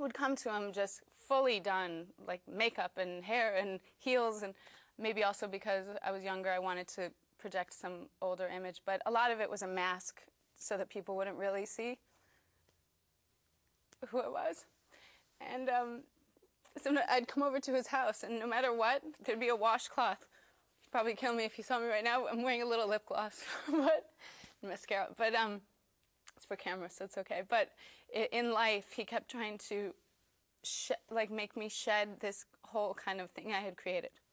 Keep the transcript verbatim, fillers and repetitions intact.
would come to him just fully done, like makeup and hair and heels, and maybe also because I was younger, I wanted to project some older image, but a lot of it was a mask so that people wouldn't really see who it was. And um, so I'd come over to his house, and no matter what, there'd be a washcloth. He'd probably kill me if he saw me right now. I'm wearing a little lip gloss, but mascara, but um, it's for camera, so it's okay. But in life, he kept trying to sh like make me shed this whole kind of thing I had created.